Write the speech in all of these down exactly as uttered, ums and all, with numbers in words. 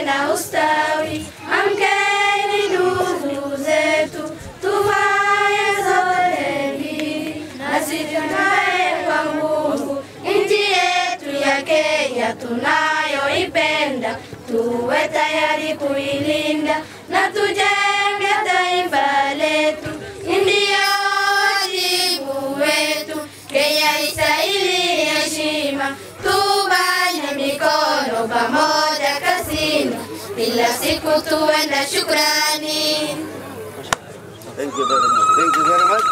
na ustawi. Amkeni ndugu zetu, tuvae zote mbili, nasi tunae kwa nguvu nchi yetu ya Kenya tunayoipenda. Tuwe tayari kuilinda na tujenge taifa letu, ndio wajibu wetu. Kenya istahili heshima, tubanye mikono pamoja kazini, bila siku tuwe na shukrani. Thank you very much. Thank you very much.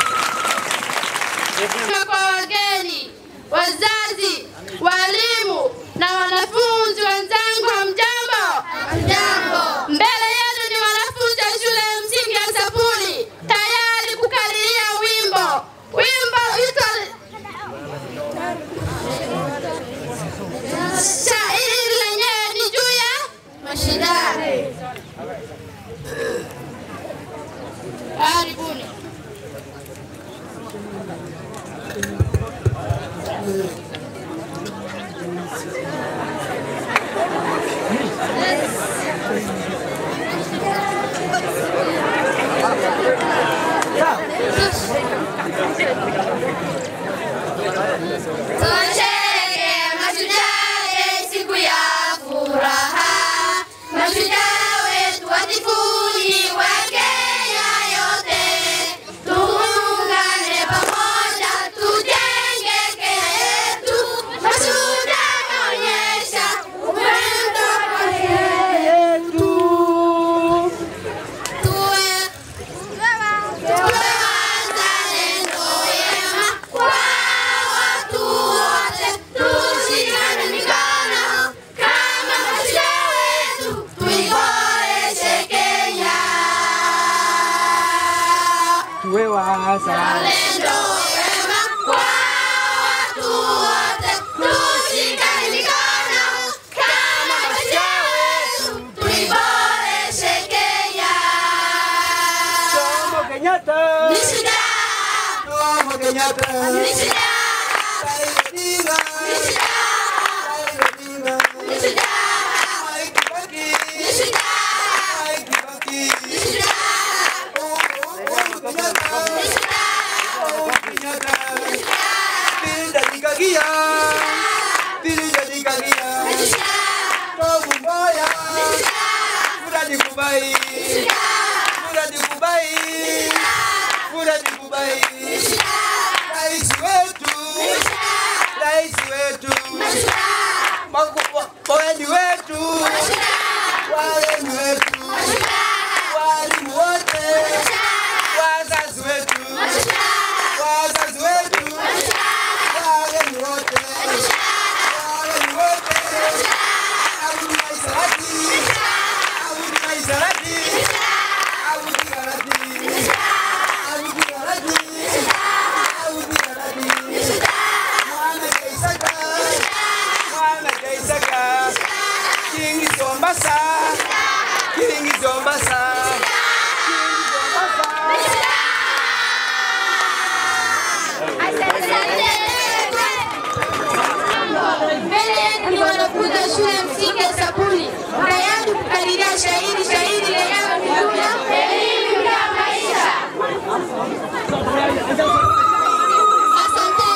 Kwa wageni, wazazi, walimu na wanafunzi wenzangu, hamjambo? Hamjambo. Mbele yenu ni wanafunzi wa shule ya msingi ya Sapuli, tayari kukadiria wimbo. Wimbo uitwa shairi lenyewe ni juu ya mashindano. Karibuni. Tuwasherehekee mashujaa siku ya furaha, mashujaa wetu watifuni wa Kenya yote. Tuungane pamoja tujenge Kenya yetu, mashujaa waonyesha upendo kwa Kenya yetu. Tuwe wazalendo wema kwa watu wote, tushikane mikono kama mashujaa wetu, tuiboreshe Kenya. Tuwe wazalendo wema kwa watu wote, tushikane mikono kama mashujaa wetu, tuiboreshe Kenya. Jomo Kenyatta, Ni shujaa, Jomo Kenyatta, ni shujaa, Raila Odinga, ni shujaa, Raila Odinga, ni shujaa, Mwai Kibaki, ni shujaa, Mwai Kibaki, ni shujaa, Jomo Kenyatta, ni shujaa, Jomo Kenyatta, ni shujaa, Pinda Dikagia, Pinda Dikagia, ni shujaa, Tomu Mboya, ni shujaa, Furadi Kubai, Furadi Kubai, Furadi Kubai, Rais wetu, Rais wetu, Mawaziri wetu, walimu wetu, walimu wote, wazazi wetu, wazazi wetu, walimu wote, walimu wote, Abudu Maisarati, Abudu Maisarati, Abudu Garati, Abudu Garati, Abudu Garati, Mwana Kaisaka, Mwana Kaisaka, Kingi Zombasa, Kingi Zombasa, Kingi Zombasa. Mbele yetu ni wanafunzi wa shule ya msingi ya Sapuli, tayari kukadiria shairi. Shairi lenyewe ni juu ya elimu ya maisha. Asante.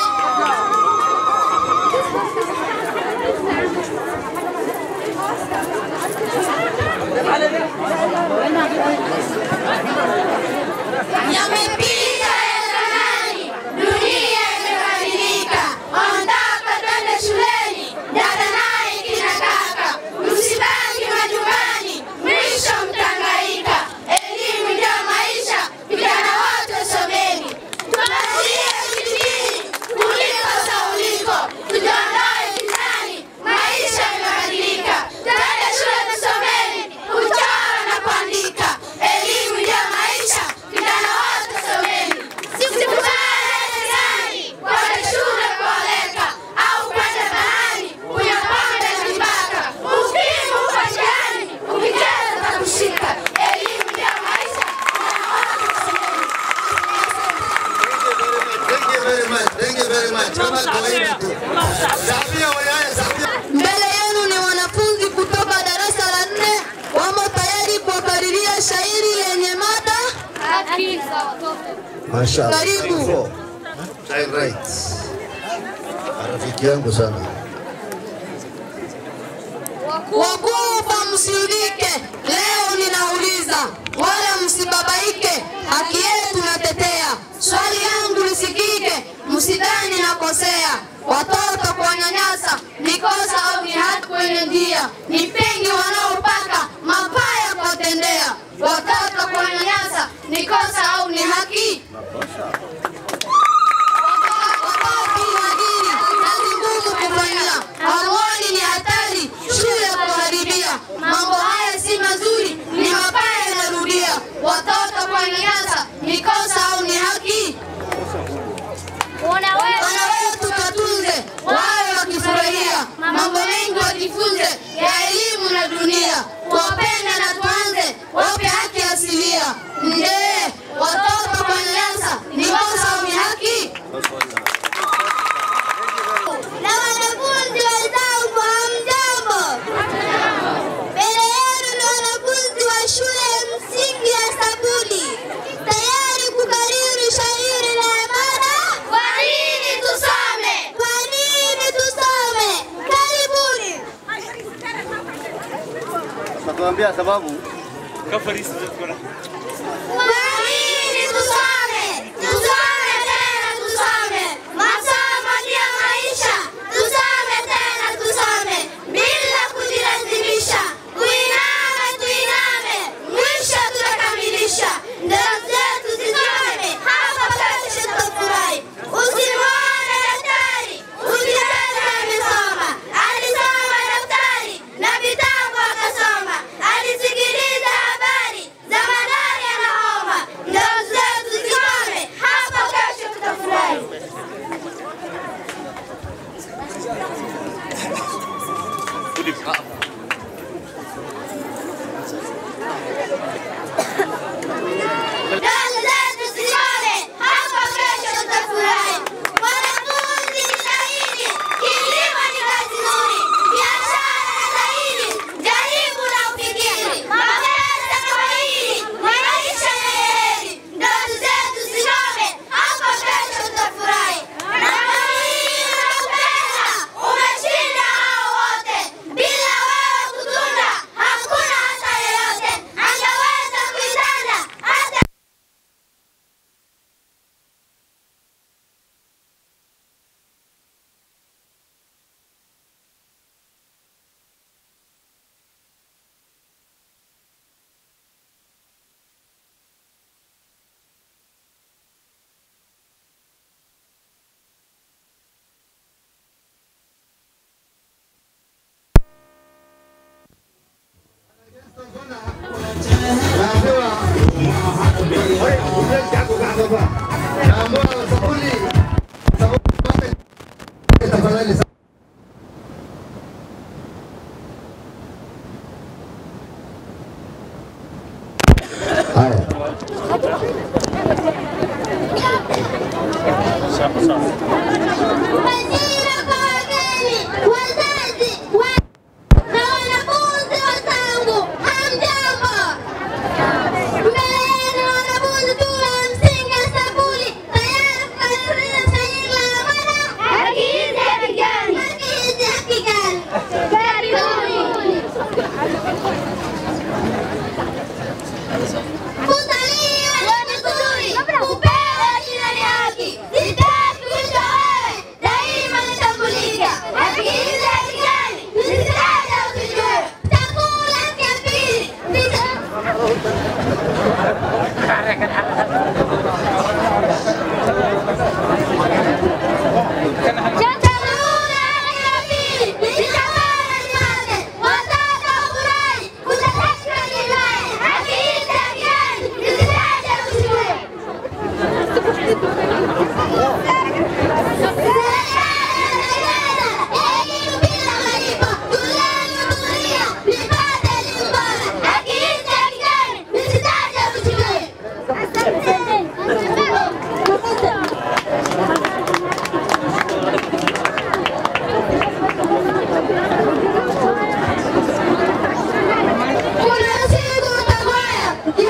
Yamepita ya zamani, dunia imebadilika. Ondoka twende shuleni, dada naye kina kaka, msibaki majumbani, mwisho mtangaika. Elimu ndio maisha, vijana wote someni. Tuanzie vijijini kuliko sauliko, tujiondoe gizani, maisha imebadilika. Twende shule tusomeni, kuchora na kuandika. Elimu ndio maisha, vijana wote someni. Sikubali gizani, kwenda shule kuoleka, au kwenda bahari kunywa pombe na vibaka. Ukimwi uko njiani, ukicheza utakushika. Elimu ndio maisha, vijana wote someni. Thank you very much. Thank you very much. Kama kawaida tu. Samia wewe, Samia. Mbele yenu ni wanafunzi kutoka darasa la nne shairi lenye mada haki za watoto. Mashallah. Karibu. Child rights. Rafiki yangu sana. Wakufa msiudike, leo ninauliza, wala msibabaike, haki yetu natetea. Swali yangu lisikike, msidhani nakosea. Watoto kuwanyanyasa ni kosa au ni haki kwenye njia? Ni pengi wanaopaka mabaya kuwatendea. Watoto kuwanyanyasa ni kosa au ni haki? Watoto wajiri, kazi ngumu kufanyia, hamuoni ni hatari, shule kuharibia. Mambo haya si mazuri, ni mabaya yanarudia. Watoto kuwanyanyasa ni kosa au ni haki? Wana wetu tutunze, wawe wakifurahia, mambo mengi wajifunze ya elimu na dunia. Kuwapenda na tuanze, wape haki asilia. Nje, watoto kuwanyanyasa ni kosa au ni haki? Na wanafunzi wenzangu hamjambo. Mbele yenu ni wanafunzi wa shule ya msingi ya Sabuni, tayari kukariri shairi la mada kwa nini tusome. Kwa nini tusome? Karibuni. Natuambia sababu. Kafarisi zetu. Kwa nini tusome? Tusome tena tusome. Masomo ndio maisha. Tusome tena tusome. Bila kujilazimisha. Tuiname tuiname. Mwisho tutakamilisha. Ndoto zetu zisome. Hapa kesho tutafurahi. Usimwone daktari, usiseme amesoma. Alisoma daftari na vitabu akasoma. Alisikiliza habari za malaria na homa. Ndoto zetu zisome. Hapa kesho tutafurahi. Ndoto zetu zisome. Hapa kesho tutafurahi. Wanafunzi jitahidi, kilimo ni kazi nzuri, biashara na zaidi, jaribu na ufikiri. Mapenzi kama hili ni maisha ya heri. Ndoto zetu zisome. Hapa kesho tutafurahi. Na hii unapenda, umeshinda hao wote. Bila wewe kutunda, hakuna hata yeyote angeweza kuitanda hata. Majira kwa wageni, wazazi, wa- na wanafunzi wenzangu, hamjambo. Mbele yenu wanafunzi shule ya msingi ya Sabuni, tayari kukariri shairi la mada haki hizi haki gani? Haki hizi haki gani? Karibuni. Kuzaliwa ni vizuri, kupewa jina ni haki. Sitaki kuitwa wewe, daima nitambulika. Haki hizi haki gani? Nisitaje usijue. Chakula haki ya pili. Chakula haki ya pili. Nitamani nipate. Watoto wafurahi. Kutatakiwa nivae. Haki hizi haki gani? Nisitaje usijue. Elimu bila malipo, shuleni hudhuria, nipate elimu bora. Haki hizi haki gani? Nisitaje usijue. Kuna siku utakwaya,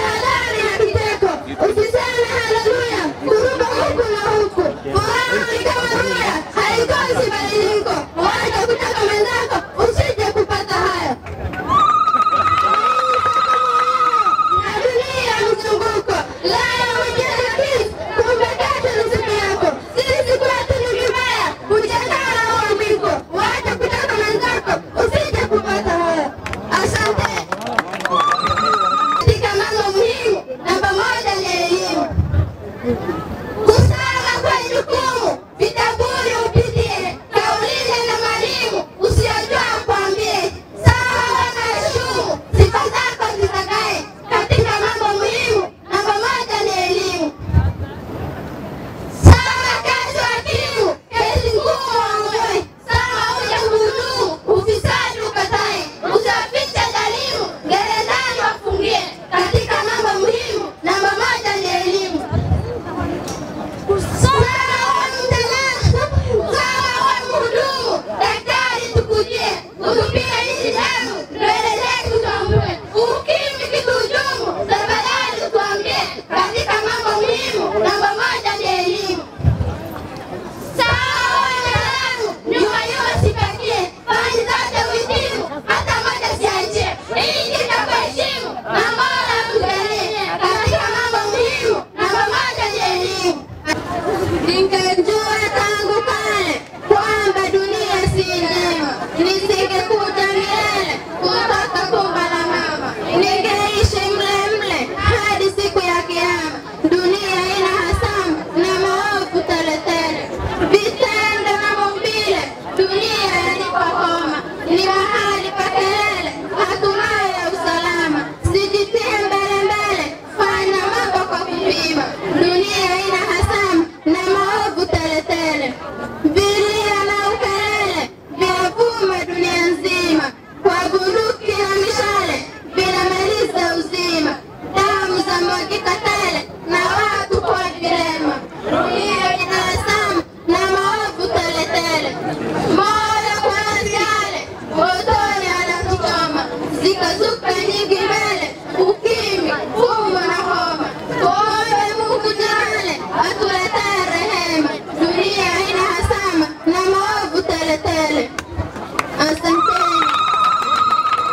Asante.